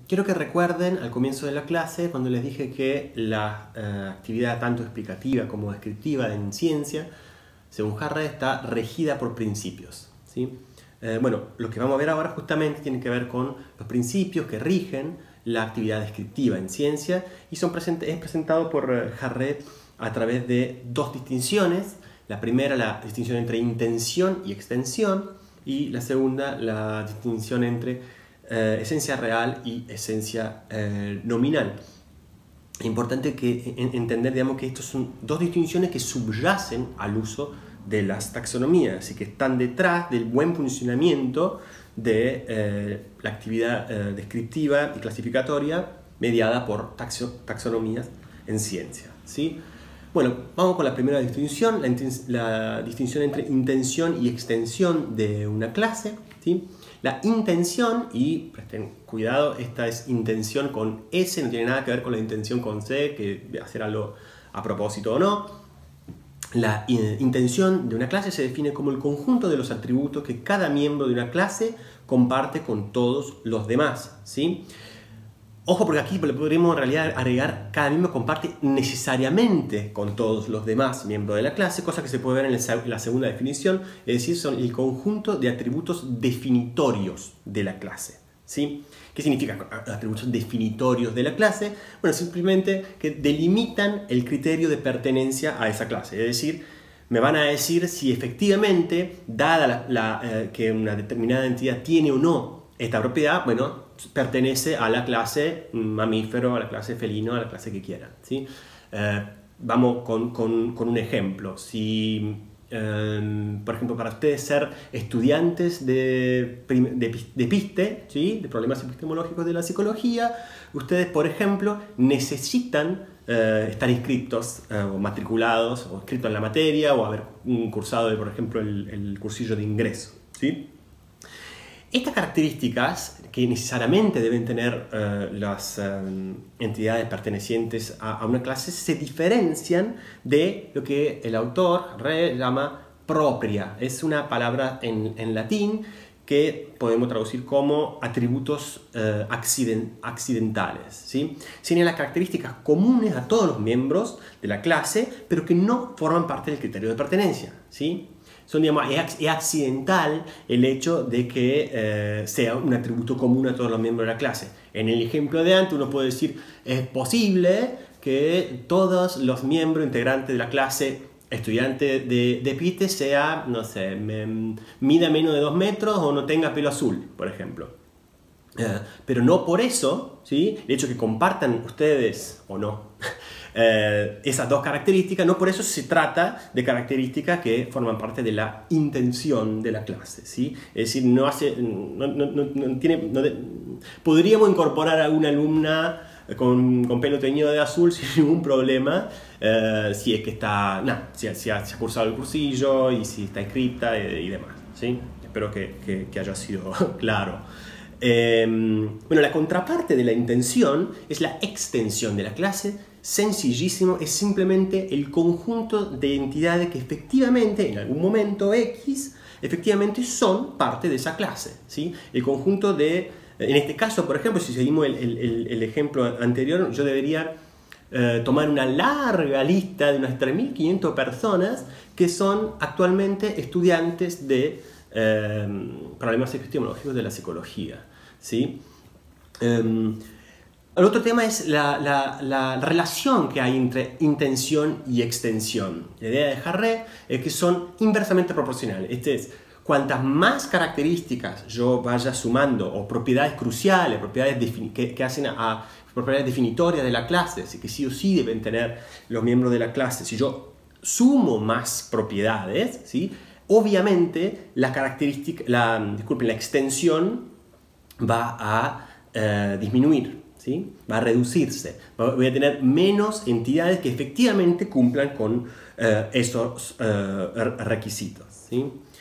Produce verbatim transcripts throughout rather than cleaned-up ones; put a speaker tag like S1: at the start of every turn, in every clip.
S1: quiero que recuerden al comienzo de la clase cuando les dije que la uh, actividad tanto explicativa como descriptiva en ciencia, según Harre, está regida por principios, ¿sí? Eh, bueno, lo que vamos a ver ahora justamente tiene que ver con los principios que rigen la actividad descriptiva en ciencia y son present es presentado por uh, Harre a través de dos distinciones. La primera, la distinción entre intención y extensión, y la segunda, la distinción entre eh, esencia real y esencia eh, nominal. Es importante que, en, entender digamos, que estas son dos distinciones que subyacen al uso de las taxonomías y que están detrás del buen funcionamiento de eh, la actividad eh, descriptiva y clasificatoria mediada por taxo taxonomías en ciencia, ¿sí? Bueno, vamos con la primera distinción, la, la distinción entre intención y extensión de una clase, ¿sí? La intención, y presten cuidado, esta es intención con S, no tiene nada que ver con la intención con C, que hacer algo a propósito o no. La intención de una clase se define como el conjunto de los atributos que cada miembro de una clase comparte con todos los demás, ¿sí? Ojo, porque aquí le podríamos en realidad agregar cada miembro comparte necesariamente con todos los demás miembros de la clase, cosa que se puede ver en la segunda definición, es decir, son el conjunto de atributos definitorios de la clase, ¿sí? ¿Qué significa atributos definitorios de la clase? Bueno, simplemente que delimitan el criterio de pertenencia a esa clase, es decir, me van a decir si efectivamente, dada la, la, eh, que una determinada entidad tiene o no esta propiedad, bueno, pertenece a la clase mamífero, a la clase felino, a la clase que quieran, ¿sí? Eh, vamos con, con, con un ejemplo. Si, eh, por ejemplo, para ustedes ser estudiantes de, de, de PISTE, ¿sí? De problemas epistemológicos de la psicología, ustedes, por ejemplo, necesitan eh, estar inscritos eh, o matriculados o inscritos en la materia o haber cursado, por ejemplo, el, el cursillo de ingreso, ¿sí? Estas características que necesariamente deben tener uh, las um, entidades pertenecientes a, a una clase se diferencian de lo que el autor Re llama propria. Es una palabra en, en latín que podemos traducir como atributos uh, accident, accidentales, ¿sí? Tienen las características comunes a todos los miembros de la clase, pero que no forman parte del criterio de pertenencia, ¿sí? Son, digamos, es accidental el hecho de que eh, sea un atributo común a todos los miembros de la clase. En el ejemplo de antes uno puede decir, es posible que todos los miembros integrantes de la clase estudiante de, de PISTE sea, no sé, me, mida menos de dos metros o no tenga pelo azul, por ejemplo. Eh, pero no por eso, ¿sí? El hecho de que compartan ustedes o no Eh, esas dos características, no por eso se trata de características que forman parte de la intención de la clase, ¿sí? Es decir, no hace, no, no, no, no tiene, no de, podríamos incorporar a una alumna con, con pelo teñido de azul sin ningún problema, eh, si es que está, nah, si, si, ha, si ha cursado el cursillo y si está inscripta y, y demás, ¿sí? Espero que, que, que haya sido claro. Eh, bueno, la contraparte de la intención es la extensión de la clase. Sencillísimo, es simplemente el conjunto de entidades que efectivamente en algún momento X efectivamente son parte de esa clase, ¿sí? El conjunto de, en este caso, por ejemplo, si seguimos el, el, el ejemplo anterior, yo debería eh, tomar una larga lista de unas tres mil quinientas personas que son actualmente estudiantes de eh, problemas epistemológicos de la psicología, ¿sí? Um, El otro tema es la, la, la relación que hay entre intención y extensión. La idea de Harre es que son inversamente proporcionales. Este es, cuantas más características yo vaya sumando, o propiedades cruciales, propiedades que, que hacen a, a propiedades definitorias de la clase, así que sí o sí deben tener los miembros de la clase, si yo sumo más propiedades, ¿sí? Obviamente la característica, la, disculpen, la extensión va a eh, disminuir. ¿Sí? Va a reducirse, voy a tener menos entidades que efectivamente cumplan con eh, esos eh, requisitos, ¿sí?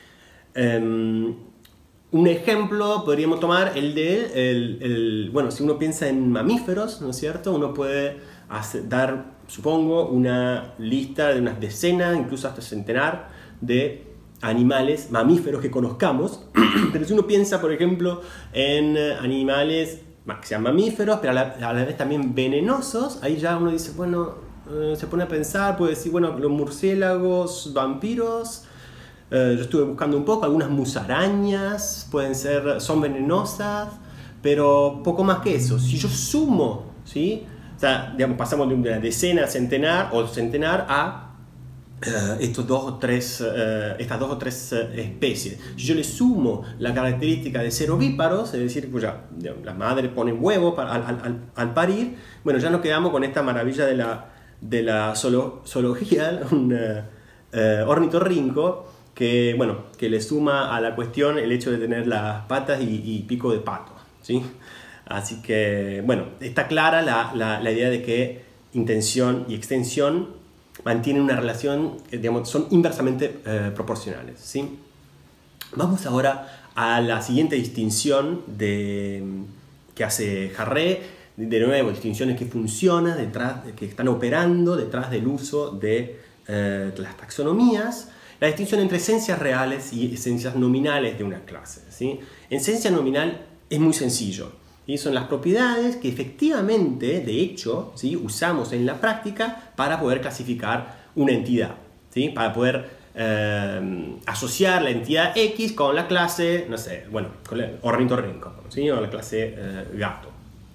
S1: Um, un ejemplo podríamos tomar el de, el, el, bueno, si uno piensa en mamíferos, ¿no es cierto? Uno puede hacer, dar, supongo, una lista de unas decenas, incluso hasta centenar de animales mamíferos que conozcamos, pero si uno piensa, por ejemplo, en animales que sean mamíferos, pero a la, a la vez también venenosos. Ahí ya uno dice, bueno, eh, se pone a pensar, puede decir, bueno, los murciélagos, vampiros. Eh, yo estuve buscando un poco, algunas musarañas pueden ser, son venenosas, pero poco más que eso. Si yo sumo, ¿sí? O sea, digamos, pasamos de una decena a centenar o centenar a Uh, estos dos o tres, uh, estas dos o tres uh, especies. Si yo le sumo la característica de ser ovíparos, es decir, pues ya, ya las madres ponen huevos para, al, al, al parir, bueno, ya nos quedamos con esta maravilla de la, de la zoolo, zoología, un uh, uh, ornitorrinco que, bueno, que le suma a la cuestión el hecho de tener las patas y, y pico de pato, ¿sí? Así que, bueno, está clara la, la, la idea de que intención y extensión mantienen una relación, digamos, son inversamente eh, proporcionales, ¿sí? Vamos ahora a la siguiente distinción de, que hace Harré, de nuevo, distinciones que funcionan, detrás, que están operando detrás del uso de eh, las taxonomías, la distinción entre esencias reales y esencias nominales de una clase, ¿sí? Esencia nominal es muy sencillo. Y son las propiedades que efectivamente, de hecho, ¿sí? usamos en la práctica para poder clasificar una entidad, ¿sí? Para poder eh, asociar la entidad X con la clase, no sé, bueno, con el ornitorrinco, ¿sí? O la clase eh, gato.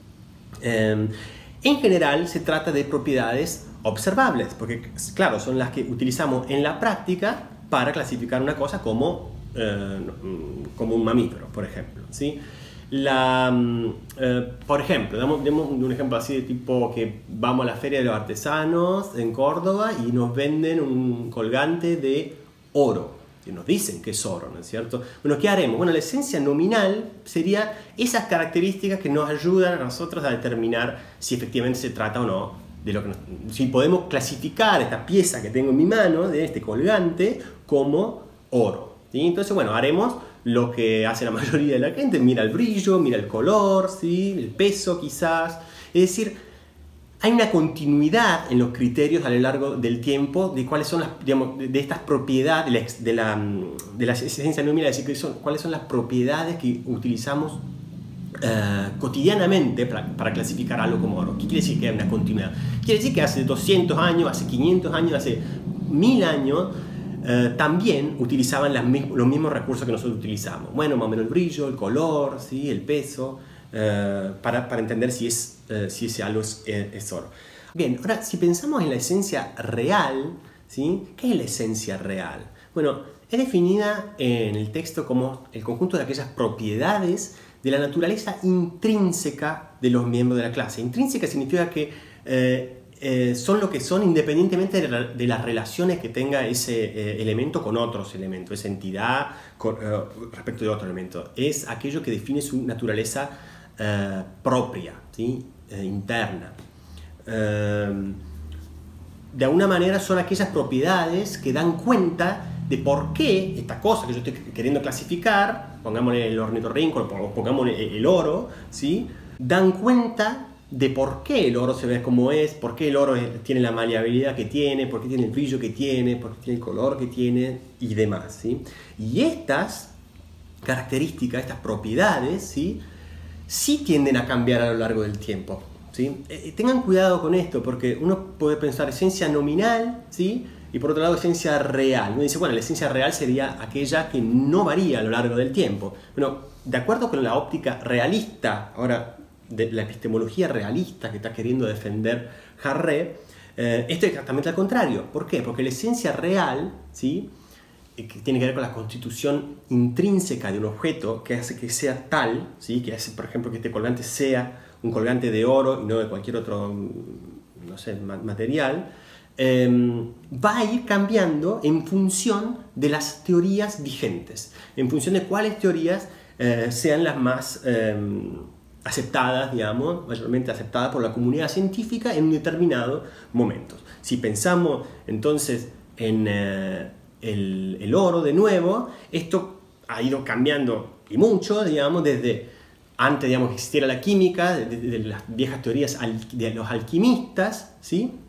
S1: Eh, en general se trata de propiedades observables, porque claro, son las que utilizamos en la práctica para clasificar una cosa como, eh, como un mamífero, por ejemplo, ¿sí? La, eh, por ejemplo, damos, demos un ejemplo así de tipo que vamos a la Feria de los Artesanos en Córdoba y nos venden un colgante de oro, que nos dicen que es oro, ¿no es cierto? Bueno, ¿qué haremos? Bueno, la esencia nominal sería esas características que nos ayudan a nosotros a determinar si efectivamente se trata o no de lo que nos, si podemos clasificar esta pieza que tengo en mi mano, de este colgante, como oro, ¿sí? Entonces, bueno, haremos lo que hace la mayoría de la gente, mira el brillo, mira el color, ¿sí? El peso quizás. Es decir, hay una continuidad en los criterios a lo largo del tiempo de cuáles son las, digamos, de estas propiedades, de la, de la esencia nominal, es decir, son, cuáles son las propiedades que utilizamos uh, cotidianamente para, para clasificar algo como oro. ¿Qué quiere decir que hay una continuidad? Quiere decir que hace doscientos años, hace quinientos años, hace mil años, Uh, también utilizaban las, los mismos recursos que nosotros utilizamos. Bueno, más o menos el brillo, el color, ¿sí? El peso, uh, para, para entender si, es, uh, si ese algo es, es oro. Bien, ahora si pensamos en la esencia real, ¿sí? ¿Qué es la esencia real? Bueno, es definida en el texto como el conjunto de aquellas propiedades de la naturaleza intrínseca de los miembros de la clase. Intrínseca significa que uh, Eh, son lo que son independientemente de, la, de las relaciones que tenga ese eh, elemento con otros elementos, esa entidad con, eh, respecto de otro elemento. Es aquello que define su naturaleza eh, propia, ¿sí? eh, interna. Eh, de alguna manera son aquellas propiedades que dan cuenta de por qué esta cosa que yo estoy queriendo clasificar, pongámosle el ornitorrinco o pongámosle el oro, ¿sí? Dan cuenta de por qué el oro se ve como es, por qué el oro tiene la maleabilidad que tiene, por qué tiene el brillo que tiene, por qué tiene el color que tiene y demás, ¿sí? Y estas características, estas propiedades, ¿sí? Sí tienden a cambiar a lo largo del tiempo, ¿sí? Eh, tengan cuidado con esto, porque uno puede pensar esencia nominal, ¿sí? Y por otro lado esencia real. Uno dice, bueno, la esencia real sería aquella que no varía a lo largo del tiempo. Bueno, de acuerdo con la óptica realista, ahora de la epistemología realista que está queriendo defender Harré, eh, esto es exactamente al contrario. ¿Por qué? Porque la esencia real, ¿sí? que tiene que ver con la constitución intrínseca de un objeto que hace que sea tal, ¿sí? que hace, por ejemplo, que este colgante sea un colgante de oro y no de cualquier otro, no sé, material, eh, va a ir cambiando en función de las teorías vigentes, en función de cuáles teorías eh, sean las más eh, aceptadas, digamos, mayormente aceptadas por la comunidad científica en un determinado momento. Si pensamos entonces en eh, el, el oro de nuevo, esto ha ido cambiando y mucho, digamos, desde antes, digamos, que existiera la química, de, de, de las viejas teorías de los alquimistas, ¿sí?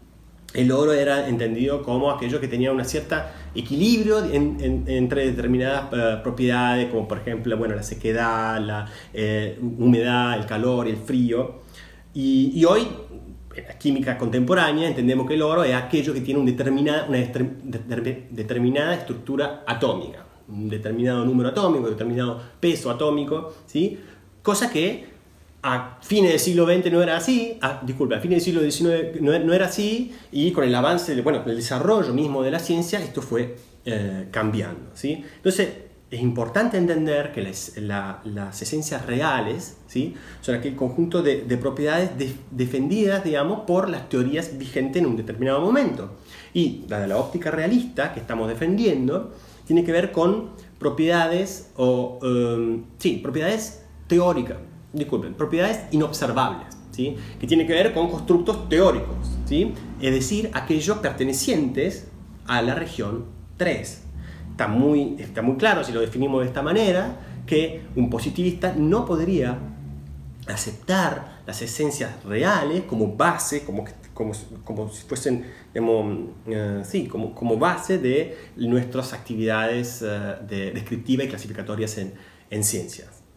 S1: el oro era entendido como aquello que tenía un cierto equilibrio en, en, entre determinadas uh, propiedades, como por ejemplo, bueno, la sequedad, la eh, humedad, el calor, el frío. Y, y hoy, en la química contemporánea, entendemos que el oro es aquello que tiene un determinada, una determinada estructura atómica, un determinado número atómico, un determinado peso atómico, ¿sí? Cosa que a fines del siglo veinte no era así, a, disculpe, a fines del siglo diecinueve no, no era así, y con el avance, bueno, el desarrollo mismo de la ciencia, esto fue eh, cambiando, ¿sí? Entonces, es importante entender que las, la, las esencias reales, ¿sí? Son aquel conjunto de, de propiedades de, defendidas, digamos, por las teorías vigentes en un determinado momento. Y la de la óptica realista que estamos defendiendo tiene que ver con propiedades, o, um, sí, propiedades teóricas, disculpen, propiedades inobservables, ¿sí? Que tiene que ver con constructos teóricos, ¿sí? Es decir, aquellos pertenecientes a la región tres. Está muy, está muy claro, si lo definimos de esta manera, que un positivista no podría aceptar las esencias reales como base, como, como, como si fuesen, digamos, uh, sí, como, como base de nuestras actividades uh, de, descriptivas y clasificatorias en, en ciencias.